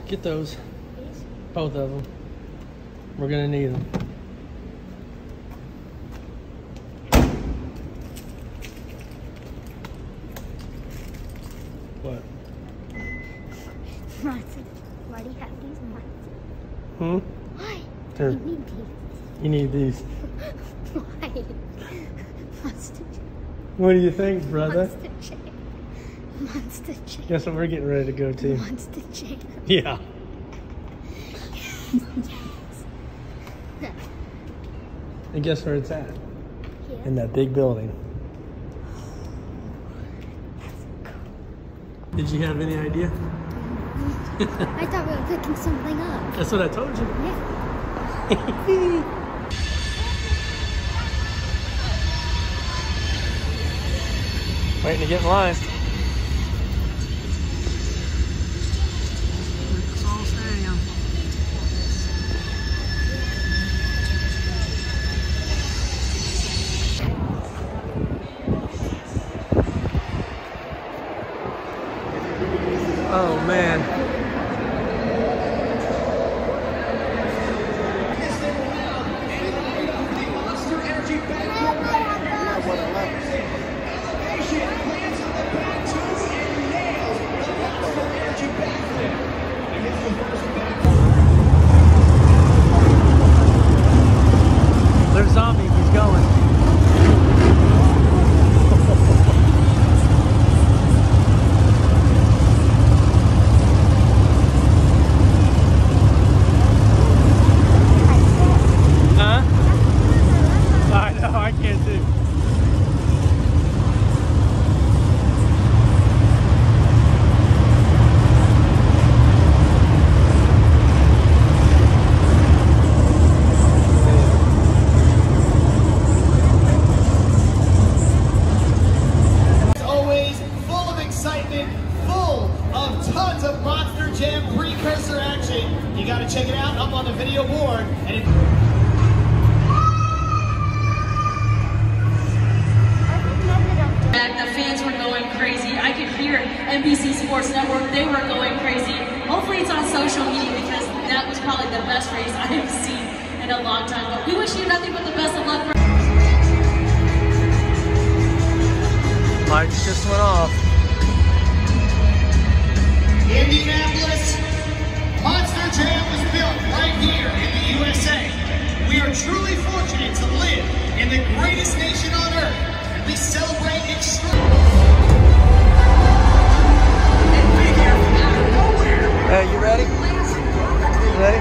Get those. Both of them. We're gonna need them. What? Monster. Why do you have these monsters? Why? Here. You need these. You need these. Why? Monster Jam. What do you think, brother? Monster Jam. Monster Jam. Guess what we're getting ready to go to? Monster Jam. Yeah. Yes. And guess where it's at? Here. In that big building. Did you have any idea? I thought we were picking something up. That's what I told you. Yeah. Waiting to get in line. Oh man. There's zombie, he's going. I can't do. It's always full of excitement, full of tons of Monster Jam precursor action. You gotta check it out up on the video board. And The fans were going crazy. I could hear NBC Sports Network. They were going crazy. Hopefully it's on social media because that was probably the best race I have seen in a long time. But we wish you nothing but the best of luck. Lights just went off. Indianapolis, Monster Jam was built right here in the USA. We are truly fortunate to live in the greatest nation on earth. We celebrate extreme. Hey, you ready? You ready?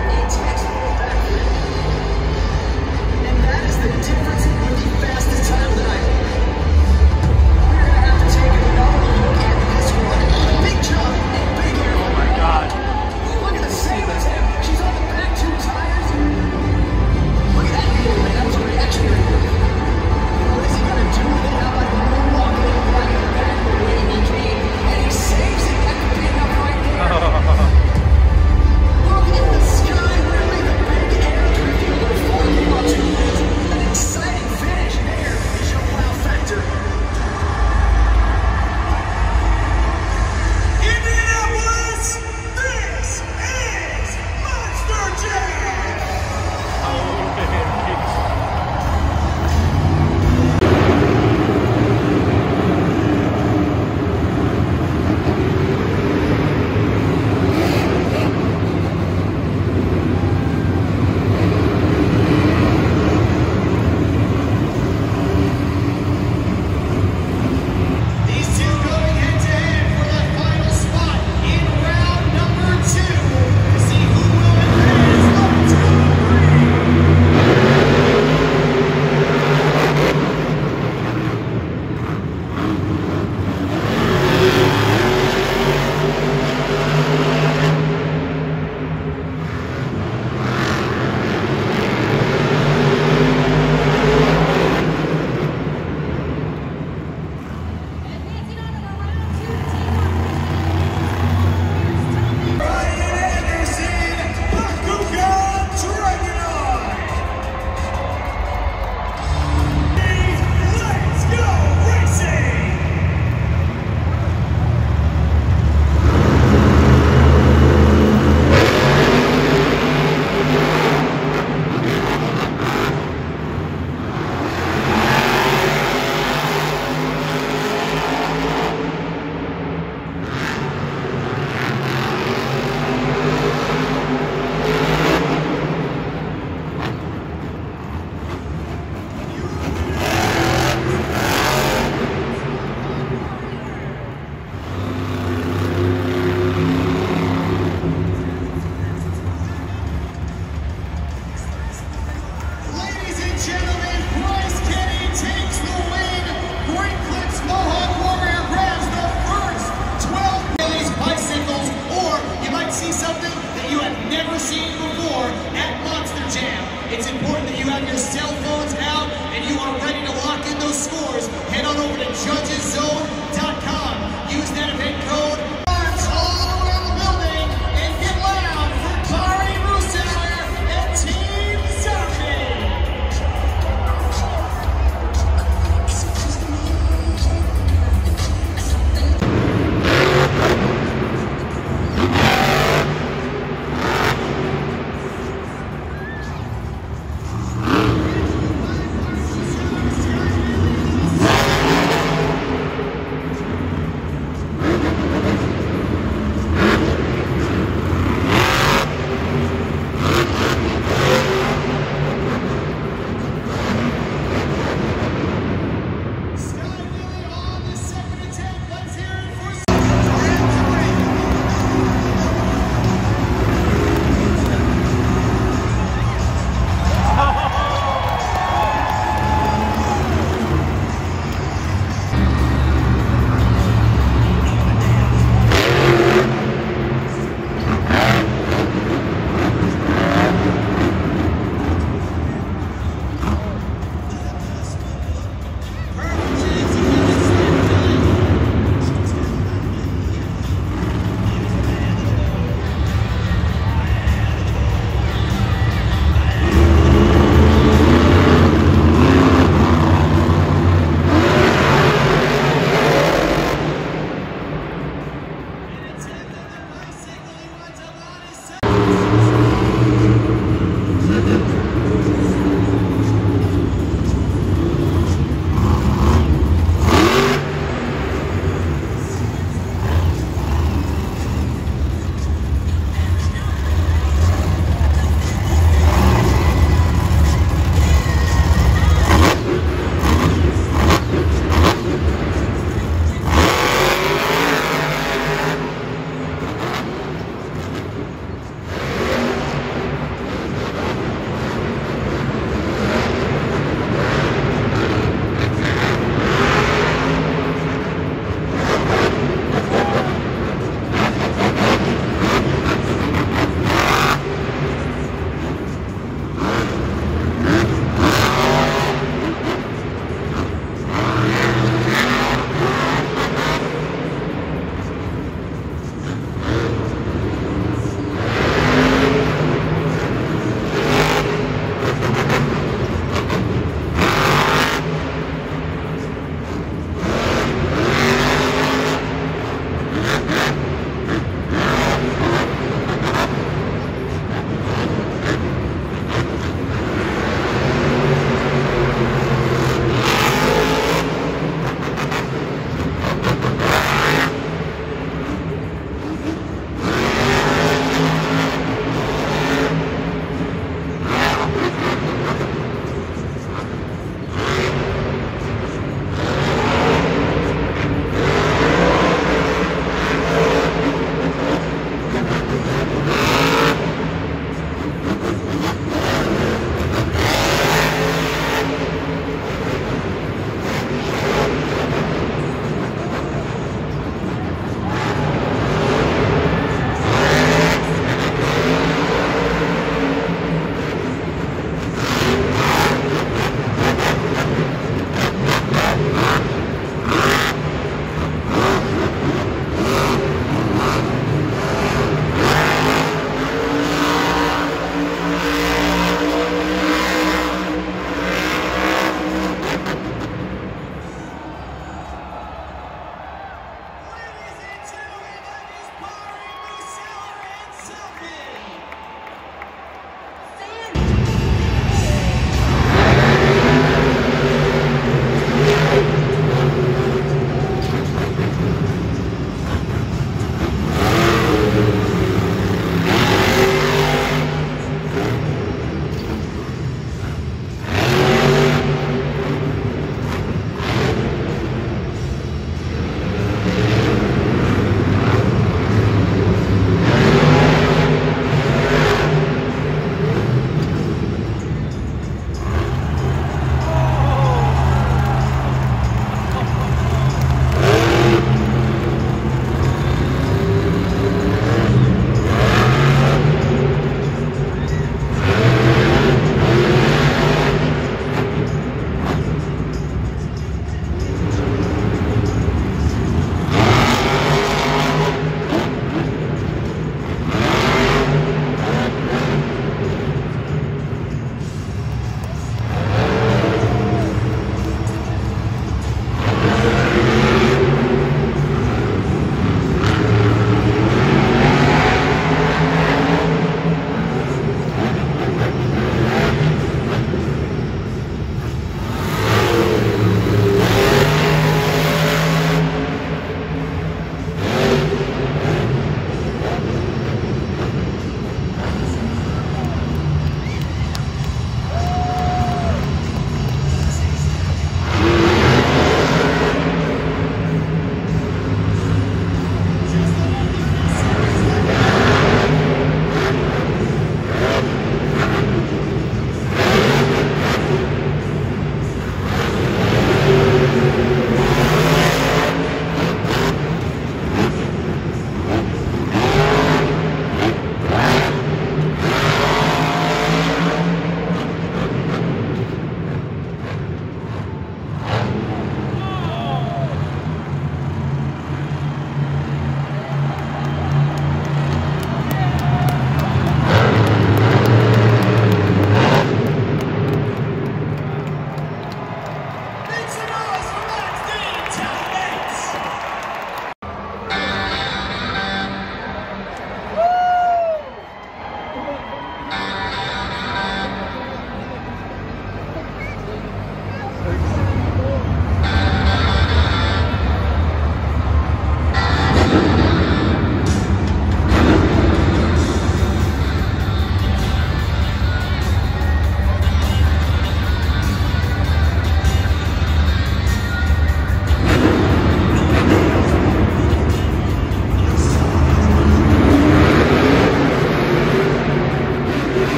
And that is the difference in the fastest time tonight. We're gonna have to take another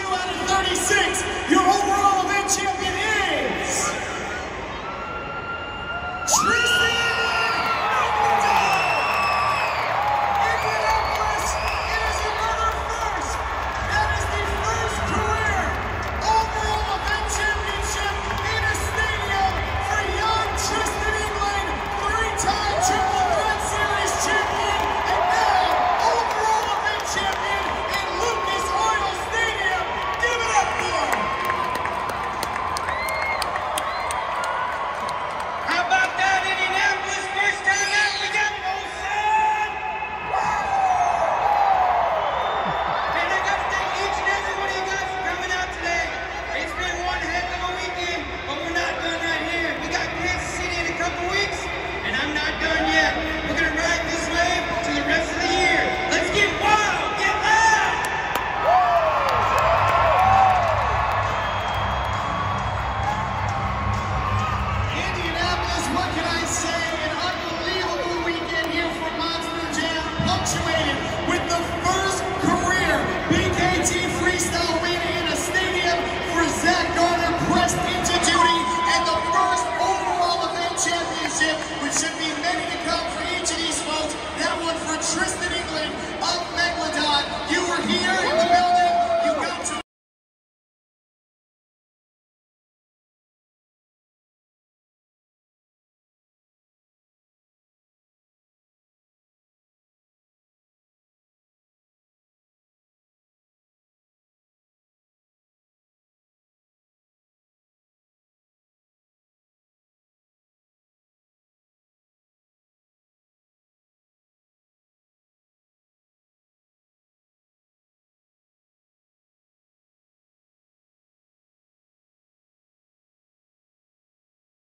out of